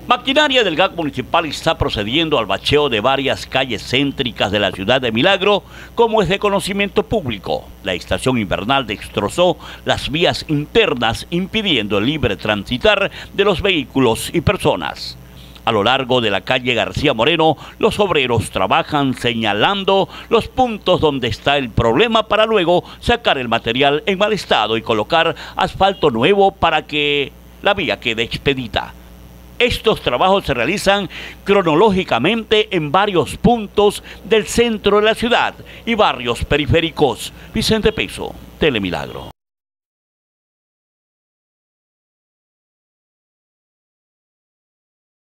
Maquinaria del GAC municipal está procediendo al bacheo de varias calles céntricas de la ciudad de Milagro, como es de conocimiento público. La estación invernal destrozó las vías internas, impidiendo el libre transitar de los vehículos y personas. A lo largo de la calle García Moreno, los obreros trabajan señalando los puntos donde está el problema para luego sacar el material en mal estado y colocar asfalto nuevo para que la vía quede expedita. Estos trabajos se realizan cronológicamente en varios puntos del centro de la ciudad y barrios periféricos. Vicente Peso, Telemilagro.